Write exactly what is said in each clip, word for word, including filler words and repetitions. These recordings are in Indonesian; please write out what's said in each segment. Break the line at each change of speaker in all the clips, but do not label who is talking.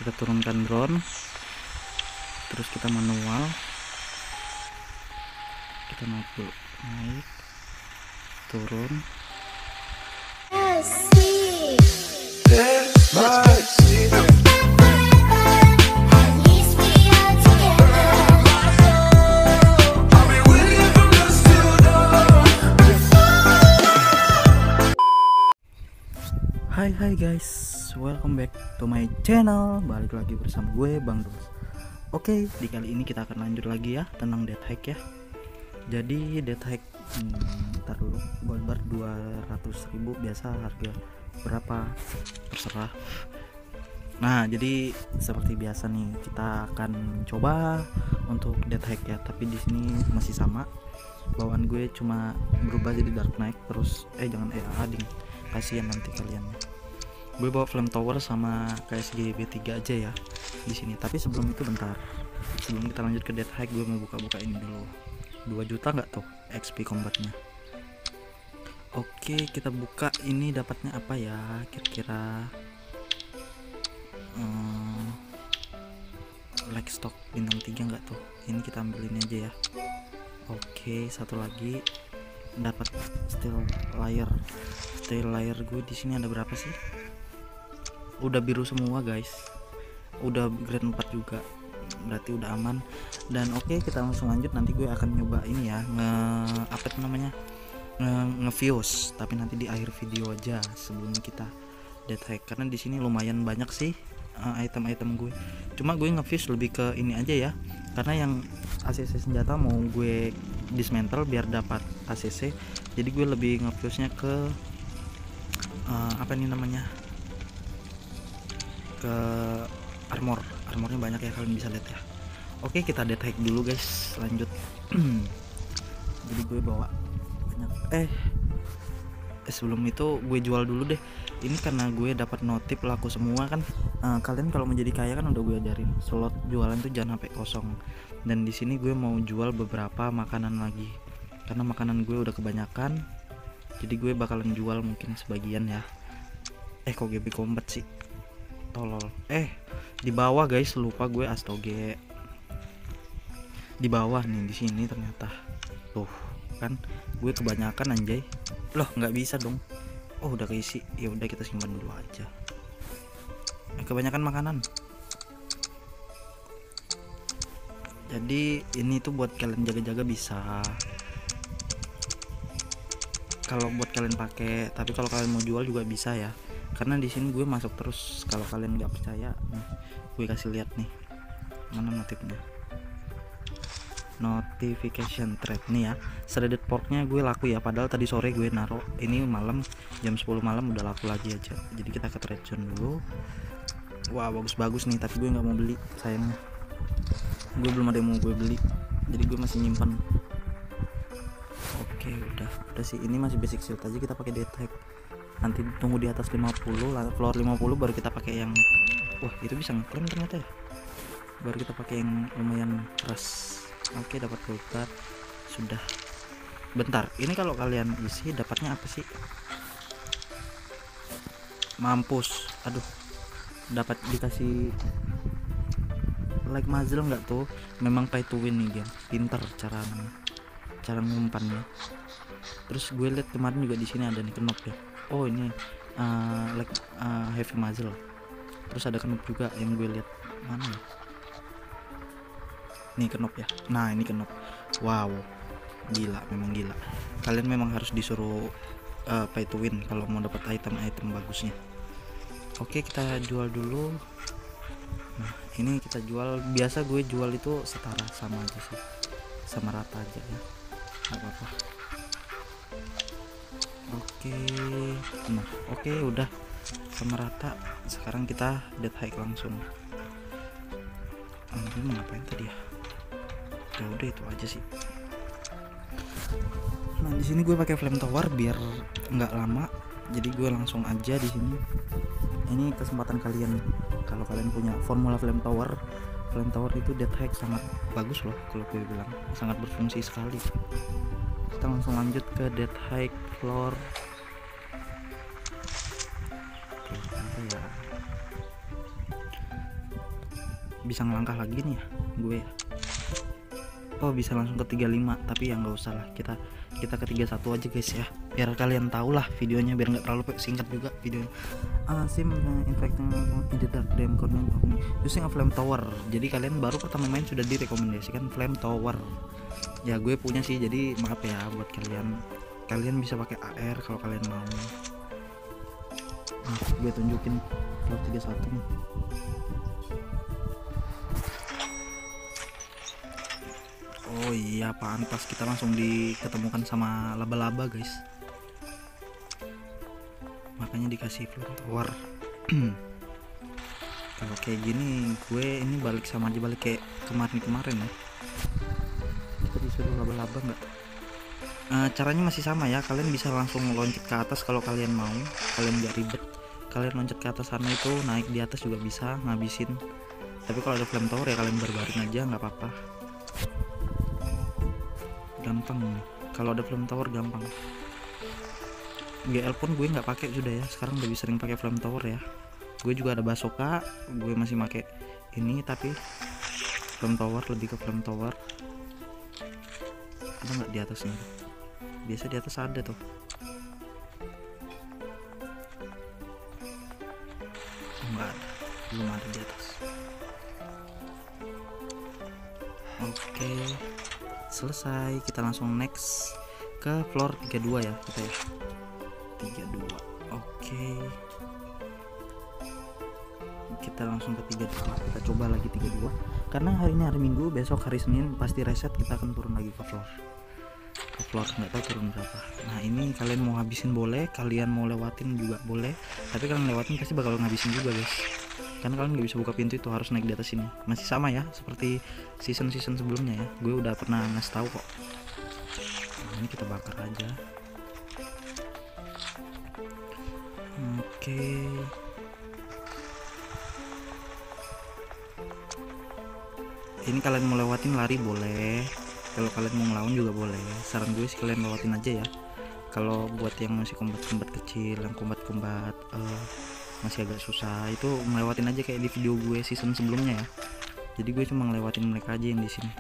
Kita turunkan drone, terus kita manual, kita naik dulu, naik turun. Hai hai guys, welcome back to my channel. Balik lagi bersama gue Bang Dos. Oke, di kali ini kita akan lanjut lagi ya tentang dead hike ya. Jadi dead hike hmm, ntar dulu, goldbar dua ratus ribu biasa, harga berapa terserah. Nah, jadi seperti biasa nih kita akan coba untuk dead hike ya, tapi di sini masih sama. Bawaan gue cuma berubah jadi dark knight terus eh jangan eh ading. Kasihan nanti kalian. Gue bawa flame tower sama K S G B tiga aja ya di sini. Tapi sebelum itu bentar, sebelum kita lanjut ke dead hike, gue mau buka-buka ini dulu. dua juta nggak tuh X P combatnya? Oke, kita buka. Ini dapatnya apa ya kira-kira? hmm, Like stock bintang tiga nggak tuh? Ini kita ambilin aja ya. Oke, satu lagi dapat steel layer. Steel layer gue di sini ada berapa sih? Udah biru semua guys, udah grade empat juga, berarti udah aman. Dan oke, kita langsung lanjut. Nanti gue akan nyoba ini ya, nge apa itu namanya, nge, nge fuse, tapi nanti di akhir video aja sebelum kita dead hike, karena di sini lumayan banyak sih item-item uh, gue. Cuma gue nge fuse lebih ke ini aja ya, karena yang A C C senjata mau gue dismantle biar dapat A C C, jadi gue lebih nge fuse nya ke uh, apa ini namanya, ke armor. Armornya banyak ya, kalian bisa lihat ya. Oke, kita dead hike dulu guys, lanjut. Jadi gue bawa banyak eh eh sebelum itu gue jual dulu deh ini, karena gue dapat notif laku semua kan. Uh, kalian kalau mau jadi kaya kan udah gue ajarin, slot jualan tuh jangan sampai kosong. Dan di sini gue mau jual beberapa makanan lagi, karena makanan gue udah kebanyakan, jadi gue bakalan jual mungkin sebagian ya. Eh kok G B combat sih, tolol. Eh di bawah guys, lupa gue, astoge di bawah nih, di sini ternyata tuh kan gue kebanyakan anjay. Loh nggak bisa dong. Oh udah keisi, ya udah kita simpan dulu aja. Eh, kebanyakan makanan. Jadi ini tuh buat kalian jaga-jaga bisa. Kalau buat kalian pakai, tapi kalau kalian mau jual juga bisa ya. Karena di sini gue masuk terus. Kalau kalian nggak percaya, nih, gue kasih lihat nih. Mana notifnya? Notification thread nih ya. Shredded porknya gue laku ya, padahal tadi sore gue naro, ini malam jam sepuluh malam udah laku lagi aja. Jadi kita ke trade zone dulu. Wah bagus-bagus nih, tapi gue nggak mau beli sayangnya. Gue belum ada yang mau gue beli, jadi gue masih nyimpan. Oke udah udah sih, ini masih basic shield aja, kita pakai dead hike. Nanti tunggu di atas lima puluh, floor lima puluh baru kita pakai yang, wah itu bisa ngeklaim ternyata ya, baru kita pakai yang lumayan keras. Oke, dapat gold. Sudah. Bentar, ini kalau kalian isi dapatnya apa sih? Mampus. Aduh. Dapat dikasih like muzzle nggak tuh? Memang pay to win nih game. Pinter cara cara ngumpannya. Terus gue lihat kemarin juga di sini ada nih kenop ya. Oh, ini uh, like uh, heavy muzzle. Terus ada kenop juga yang gue lihat. Mana ya? Nih kenop ya. Nah ini kenop. Wow, gila, memang gila. Kalian memang harus disuruh uh, pay to win kalau mau dapat item-item bagusnya. Oke, kita jual dulu. Nah ini kita jual. Biasa gue jual itu setara, sama aja sih, sama rata aja ya, nggak apa-apa. Oke, nah oke udah sama rata. Sekarang kita dead hike langsung. Ah, gue mau ngapain tadi ya? Ya udah itu aja sih. Nah di sini gue pakai flame tower biar nggak lama, jadi gue langsung aja di sini. Ini kesempatan kalian, kalau kalian punya formula flame tower. Flame tower itu dead hike sangat bagus loh, kalau gue bilang sangat berfungsi sekali. Kita langsung lanjut ke dead hike floor. Oke, apa ya? bisa ngelangkah lagi nih ya gue ya. Oh bisa langsung ke tiga puluh lima, tapi ya nggak usah lah, kita kita ke tiga puluh satu aja guys ya, biar kalian tahu lah videonya, biar nggak terlalu singkat juga videonya. Uh, sim uh, infecting in the dark game corner using a flame tower. Jadi kalian baru pertama main sudah direkomendasikan flame tower. Ya gue punya sih, jadi maaf ya buat kalian. Kalian bisa pakai A R kalau kalian mau. Nah, gue tunjukin floor tiga puluh satu nih. Oh iya, pantas kita langsung diketemukan sama laba-laba guys, makanya dikasih floor tower. Kalau kayak gini gue ini balik sama aja balik kayak kemarin-kemarin ya, kita disuruh laba-laba nggak. Uh, caranya masih sama ya, kalian bisa langsung loncat ke atas kalau kalian mau, kalian nggak ribet. Kalian loncat ke atas sana itu, naik di atas juga bisa ngabisin. Tapi kalau ada flame tower ya kalian berbaring aja nggak apa-apa, gampang. Kalau ada flame tower gampang. G L pun gue nggak pakai sudah ya, sekarang lebih sering pakai flame tower ya. Gue juga ada basoka, gue masih pakai ini, tapi flame tower, lebih ke flame tower. Ada nggak di atasnya? Biasa di atas ada tuh. Oh, nggak ada, belum ada di atas. Oke, selesai. Kita langsung next ke floor tiga puluh dua ya kita ya. tiga puluh dua. Oke. Kita langsung ke tiga puluh dua. Kita coba lagi tiga puluh dua. Karena hari ini hari Minggu, besok hari Senin pasti reset, kita akan turun lagi ke floor. Ke floor nggak tahu turun berapa. Nah, ini kalian mau habisin boleh, kalian mau lewatin juga boleh. Tapi kalian lewatin pasti bakal ngabisin juga, guys. Karena kalian nggak bisa buka pintu itu, harus naik di atas ini. Masih sama ya seperti season-season sebelumnya ya. Gue udah pernah ngasih tahu kok. Nah, ini kita bakar aja. Oke. Ini kalian mau lewatin lari boleh, kalau kalian mau ngelawan juga boleh. Saran gue sih kalian lewatin aja ya. Kalau buat yang masih kombat-kombat kecil, yang kombat-kombat uh, masih agak susah, itu ngelewatin aja kayak di video gue season sebelumnya ya. Jadi gue cuma ngelewatin mereka aja yang di sini.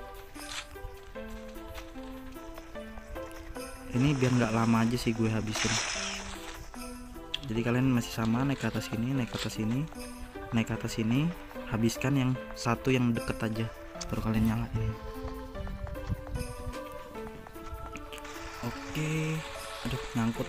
Ini biar nggak lama aja sih gue habisin. Jadi kalian masih sama, naik ke atas sini, naik ke atas sini, naik ke atas sini, habiskan yang satu yang deket aja, baru kalian nyalain. Oke, aduh nyangkut.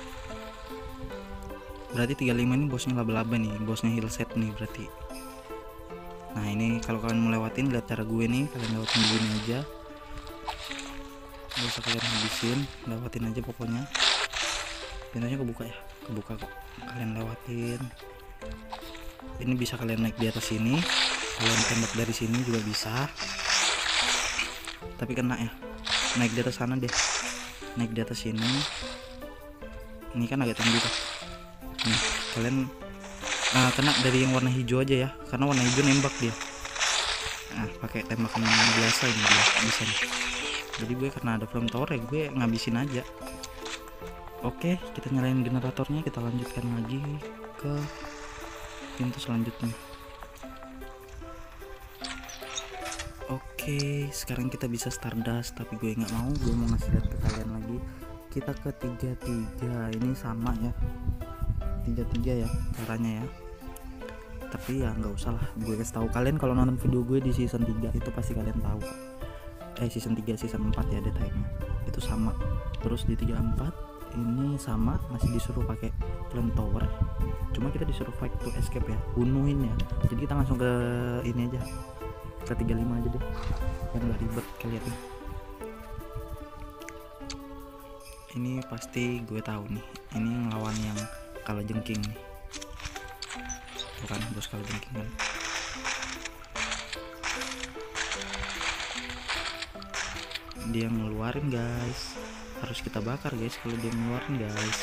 Berarti tiga puluh lima ini bosnya laba-laba nih, bosnya heal set nih berarti. Nah ini kalau kalian mau lewatin, lihat cara gue nih, kalian lewatin gini aja, gak usah kalian habisin, lewatin aja pokoknya. Pintunya kebuka ya, kebuka kok, kalian lewatin. Ini bisa kalian naik di atas sini, kalian tembak dari sini juga bisa, tapi kena ya. Naik di atas sana deh, naik di atas sini. Ini kan agak tinggi tuh. Nih kalian uh, kena dari yang warna hijau aja ya, karena warna hijau nembak dia. Nah pakai tembakan biasa ini dia bisa nih. Jadi gue karena ada flame tower ya gue ngabisin aja. Oke, kita nyalain generatornya, kita lanjutkan lagi ke pintu selanjutnya. Oke, sekarang kita bisa Stardust, tapi gue nggak mau, gue mau ngasih lihat ke kalian lagi. Kita ke tiga puluh tiga, ini sama ya, tiga puluh tiga ya caranya ya. Tapi ya nggak usah lah, gue kasih tahu kalian kalau nonton video gue di season tiga itu pasti kalian tahu. Eh season tiga, season empat ya detailnya itu sama. Terus di tiga puluh empat ini sama, masih disuruh pakai flame tower, cuma kita disuruh fight to escape ya, bunuhin ya. Jadi kita langsung ke ini aja, ke tiga puluh lima aja deh, biar nggak ribet kalian. Ini pasti gue tahu nih, ini ngelawan yang kalajengking nih, bukan bos kalajengking kan. Dia ngeluarin guys, harus kita bakar guys kalau dia ngeluarin guys.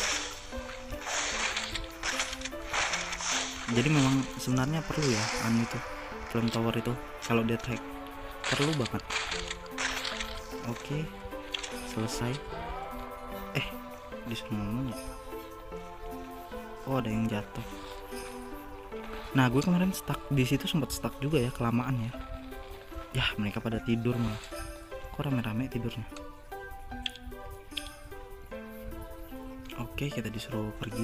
Jadi memang sebenarnya perlu ya anu itu flame tower itu, kalau dia attack perlu banget. Oke, selesai. Eh disuruh ngomong ya. Oh ada yang jatuh. Nah gue kemarin stuck di situ, sempat stuck juga ya, kelamaan ya. Ya mereka pada tidur malah. Kok rame-rame tidurnya. Oke, kita disuruh pergi.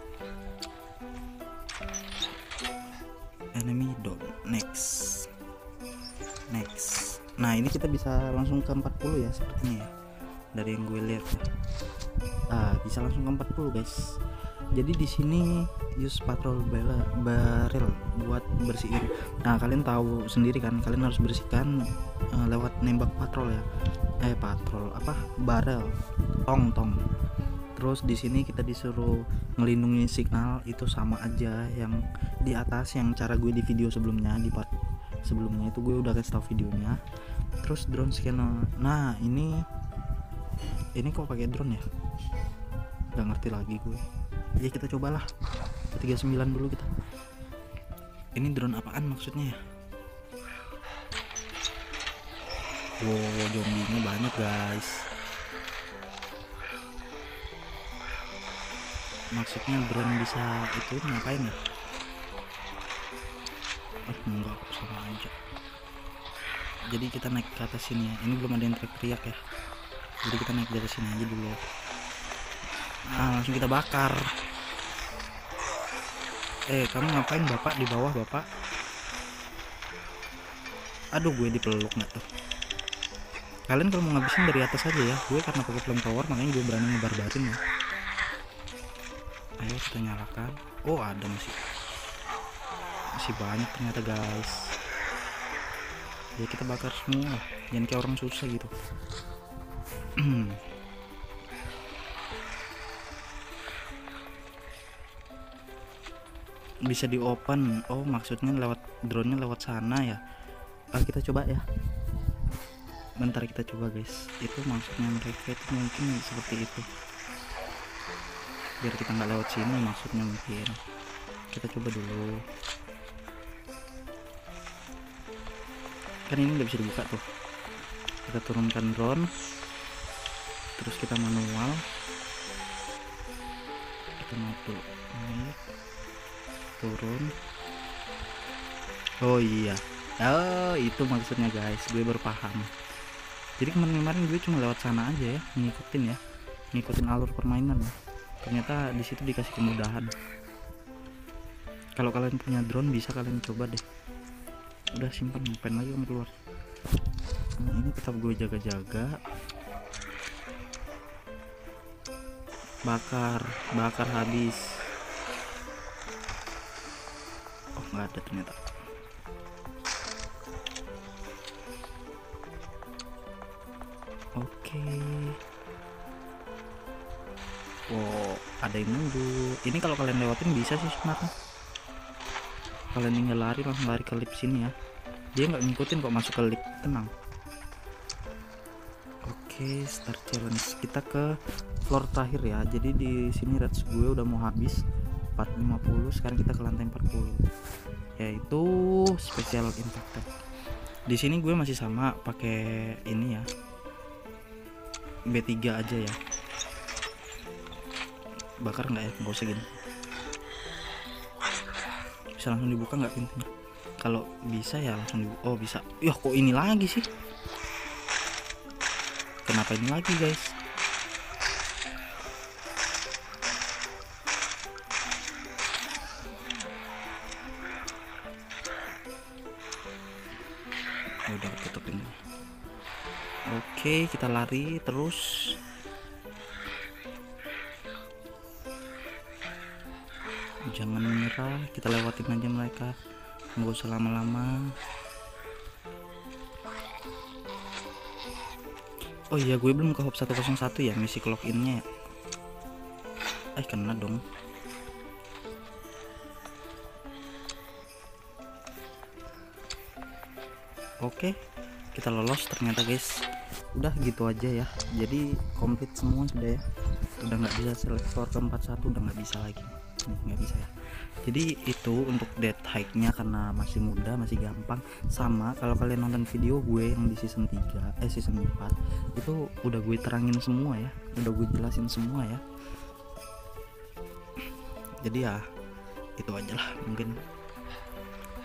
Enemy down. Next. Next. Nah ini kita bisa langsung ke empat puluh ya sepertinya ya, dari yang gue lihat ya. Ah, bisa langsung ke empat puluh guys. Jadi di sini use patrol barrel buat bersihin. Nah kalian tahu sendiri kan, kalian harus bersihkan uh, lewat nembak patrol ya. Eh patrol apa? Barrel, tong tong. Terus di sini kita disuruh ngelindungi signal, itu sama aja yang di atas, yang cara gue di video sebelumnya, di part sebelumnya itu gue udah kasih tahu videonya. Terus drone scanner. Nah ini ini kok pakai drone ya? Gak ngerti lagi gue. Ya kita cobalah ke tiga puluh sembilan dulu kita. Ini drone apaan maksudnya ya? Wow, zombie-nya banyak guys. Maksudnya drone bisa itu ngapain ya? Oh enggak, sama aja. Jadi kita naik ke atas sini ya. Ini belum ada yang teriak-teriak ya. Jadi kita naik dari sini aja dulu. Nah langsung kita bakar. Eh kamu ngapain bapak di bawah bapak? Aduh gue dipeluk nggak tuh. Kalian kalau mau ngabisin dari atas aja ya. Gue karena pakai flamethrower makanya gue berani ngebarbarin ya. Ayo kita nyalakan. Oh ada masih masih banyak ternyata guys. Ya kita bakar semua, jangan kayak orang susah gitu. Bisa di open. Oh maksudnya lewat drone nya lewat sana ya. Ah, kita coba ya, bentar kita coba guys. Itu maksudnya mereka itu mungkin seperti itu, biar kita nggak lewat sini maksudnya mungkin. Kita coba dulu. Kan ini nggak bisa dibuka tuh. Kita turunkan drone, terus kita manual, kita mau tuh naik turun. Oh iya, oh itu maksudnya guys, gue berpaham. Jadi kemarin-kemarin gue cuma lewat sana aja ya, ngikutin ya, ngikutin alur permainan ya. Ternyata di situ dikasih kemudahan. Kalau kalian punya drone bisa kalian coba deh. Udah simpan, ngapain lagi om keluar. Nah, ini tetap gue jaga-jaga. Bakar, bakar habis. Oh nggak ada ternyata. Oke. Oh ada yang nunggu. Ini kalau kalian lewatin bisa sih sebenarnya. Kalian tinggal lari, langsung lari ke lift sini ya. Dia nggak ngikutin kok masuk ke lift, tenang. Oke, start challenge. Kita ke floor terakhir ya. Jadi di sini rats gue udah mau habis empat lima puluh. Sekarang kita ke lantai empat puluh, yaitu special infected. Di sini gue masih sama pakai ini ya, B tiga aja ya. Bakar nggak ya? Nggak usah gini. Bisa langsung dibuka nggak pintunya? Kalau bisa ya langsung dibuka. Oh bisa. Yah kok ini lagi sih? Kenapa ini lagi guys? Oh, udah tutup ini. Oke kita lari terus. Jangan menyerah, kita lewatin aja mereka, nggak usah lama-lama. Oh iya gue belum ke hop seratus satu ya, misi clock innya ya. Eh kena dong. Oke kita lolos ternyata guys. Udah gitu aja ya, jadi komplit semua sudah ya. Udah nggak bisa select floor ke empat puluh satu, udah nggak bisa lagi, nggak bisa ya. Jadi itu untuk dead hike-nya karena masih muda, masih gampang. Sama kalau kalian nonton video gue yang di season tiga eh season empat itu udah gue terangin semua ya, udah gue jelasin semua ya. Jadi ya itu aja lah mungkin.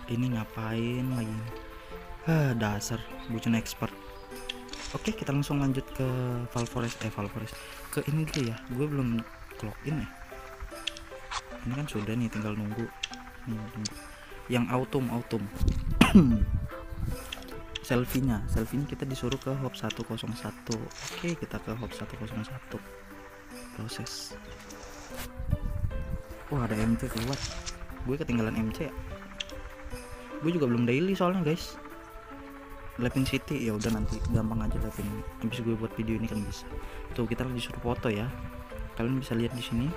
Ini ngapain lagi? Ah, dasar bucin expert. Oke, kita langsung lanjut ke Valforest eh Valforest ke ini dulu ya. Gue belum login ya. Ini kan sudah nih, tinggal nunggu. Nih, nunggu. Yang autumn autumn. Selfie-nya, selfie-nya kita disuruh ke hop seratus satu. Oke, kita ke hop seratus satu. Proses. Wah, ada M C keluar. Gue ketinggalan M C ya. Gue juga belum daily soalnya, guys. Lapin City ya udah, nanti gampang aja lapin. Habis gue buat video ini kan bisa. Tuh, kita lagi disuruh foto ya. Kalian bisa lihat di sini.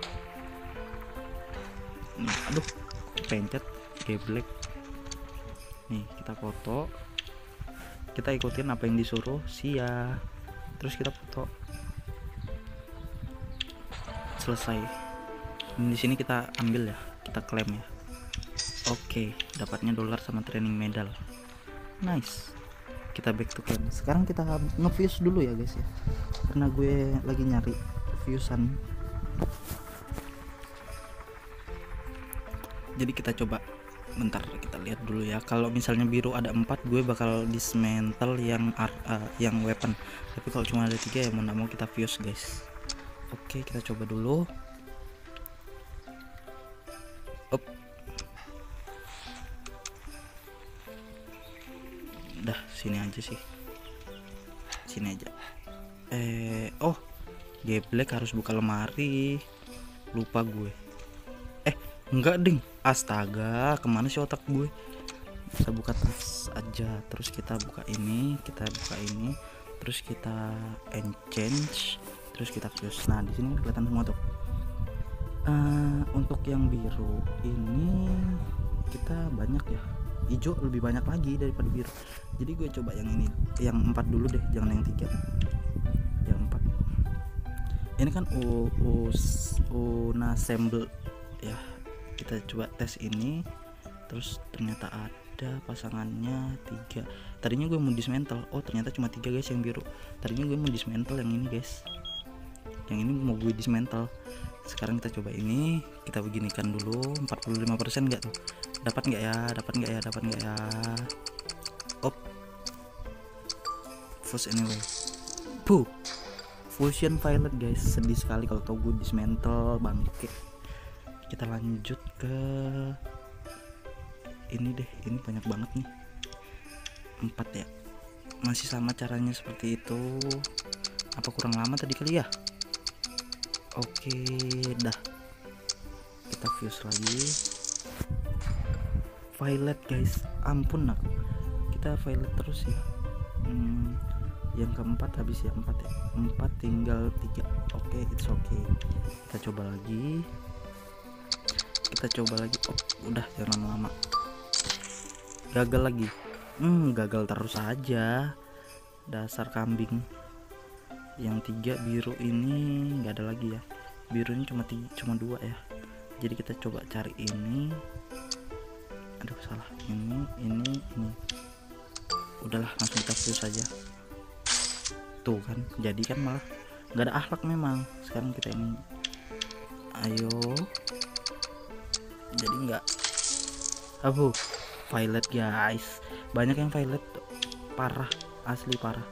Nih, aduh, pencet geblek. Nih, kita foto. Kita ikutin apa yang disuruh, sia. Terus kita foto. Selesai. Dan di sini kita ambil ya, kita klaim ya. Oke, dapatnya dolar sama training medal. Nice. Kita back to camp. Sekarang kita nge-fuse dulu ya guys ya, karena gue lagi nyari fusean. Jadi kita coba, bentar kita lihat dulu ya. Kalau misalnya biru ada empat, gue bakal dismantle yang uh, yang weapon. Tapi kalau cuma ada tiga ya mau nggak mau kita fuse guys. Oke, kita coba dulu. Up. Dah, sini aja sih. Sini aja. Eh, oh. Geblek, harus buka lemari. Lupa gue. Eh, enggak ding. Astaga, kemana sih otak gue? Kita buka tas aja. Terus kita buka ini, kita buka ini. Terus kita exchange. Terus kita fuse. Nah, di sini kelihatan semua tuh. Uh, untuk yang biru ini kita banyak ya. Hijau lebih banyak lagi daripada biru. Jadi gue coba yang ini, yang empat dulu deh, jangan yang tiga. Yang empat. Ini kan u, u, unassemble ya. Kita coba tes ini. Terus ternyata ada pasangannya tiga. Tadinya gue mau dismantle. Oh, ternyata cuma tiga guys yang biru. Tadinya gue mau dismantle yang ini guys. Yang ini mau gue dismantle. Sekarang kita coba ini, kita beginikan dulu. Empat puluh lima persen enggak tuh? Dapat nggak ya? Dapat nggak ya? Dapat nggak ya? Op. Fuse anyway. Puh. Fusion violet guys. Sedih sekali kalau tau gue dismantle, bangke. Kita lanjut ke ini deh. Ini banyak banget nih. Empat ya. Masih sama caranya seperti itu. Apa kurang lama tadi kali ya? Oke, dah. Kita fuse lagi. Violet guys, ampun aku. Kita violet terus ya. Hmm, yang keempat habis ya, empat ya. Empat tinggal tiga. Oke, it's okay. Kita coba lagi. Kita coba lagi. Oh, udah jangan lama. Gagal lagi. Hmm, gagal terus aja. Dasar kambing. Yang tiga biru ini nggak ada lagi ya. Birunya cuma tiga, cuma dua ya. Jadi kita coba cari ini. Aduh, salah. Ini, ini, ini. Udahlah, langsung kita fuse aja. Tuh kan, jadi kan malah nggak ada akhlak memang. Sekarang kita ini. Ayo. Jadi nggak. Aduh, violet guys. Banyak yang violet. Parah, asli parah.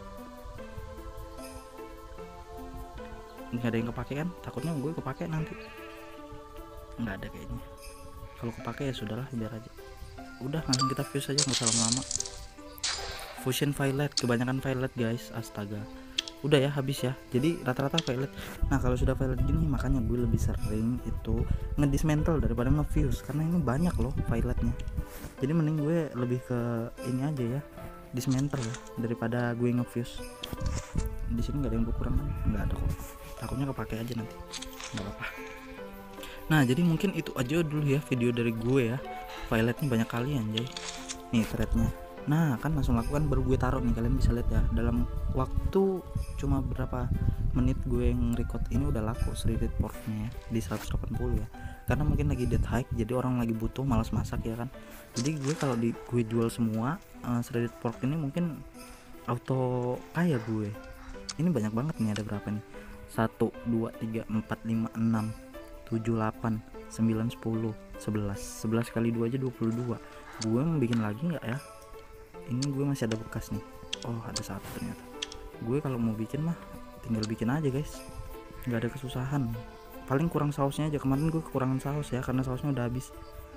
Nggak ada yang kepake kan? Takutnya gue kepake nanti. Nggak ada kayaknya. Kalau kepake ya sudahlah, biar aja. Udah, langsung kita fuse aja, nggak usah lama-lama. Fusion violet, kebanyakan violet guys, astaga. Udah ya, habis ya. Jadi rata-rata violet. Nah, kalau sudah violet gini, makanya gue lebih sering itu ngedismantle daripada ngefuse, karena ini banyak loh violetnya. Jadi mending gue lebih ke ini aja ya, dismantle ya, daripada gue ngefuse. Di sini nggak ada yang berkurang kan? Nggak ada kok. Takutnya kepake aja nanti. Nggak apa-apa. Nah, jadi mungkin itu aja dulu ya video dari gue ya. Violetnya banyak kali anjay. Nih threadnya. Nah, kan langsung lakukan baru gue taruh nih, kalian bisa lihat ya. Dalam waktu cuma berapa menit gue nge-record ini udah laku shredded porknya ya, di seratus delapan puluh ya. Karena mungkin lagi dead hike, jadi orang lagi butuh, malas masak ya kan. Jadi gue kalau di gue jual semua uh, shredded pork ini mungkin auto kaya gue. Ini banyak banget nih, ada berapa nih? satu, dua, tiga, empat, lima, enam, tujuh, delapan, sembilan, sepuluh, sebelas. sebelas kali dua aja dua puluh dua. gue mau bikin lagi nggak ya? Ini gue masih ada bekas nih. Oh ada satu ternyata. Gue kalau mau bikin mah tinggal bikin aja guys, nggak ada kesusahan. Paling kurang sausnya aja, kemarin gue kekurangan saus ya karena sausnya udah habis.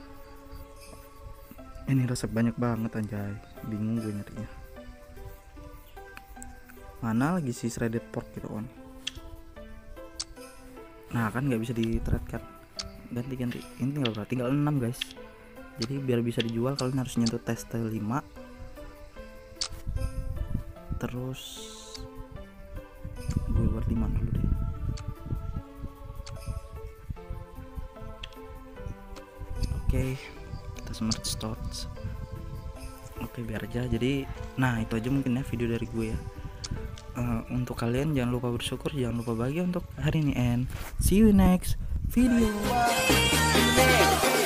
Ini resep banyak banget anjay, bingung gue nyarinya. Mana lagi si shredded pork gitu kan. Nah kan nggak bisa di thread kan, ganti-ganti. Ini tinggal berapa? Tinggal enam guys. Jadi biar bisa dijual kalian harus nyentuh teste lima. Terus gue buat lima dulu deh. Oke, kita smart start. Oke biar aja. Jadi nah itu aja mungkin ya video dari gue ya. Uh, untuk kalian jangan lupa bersyukur, jangan lupa bahagia untuk hari ini, and see you next video.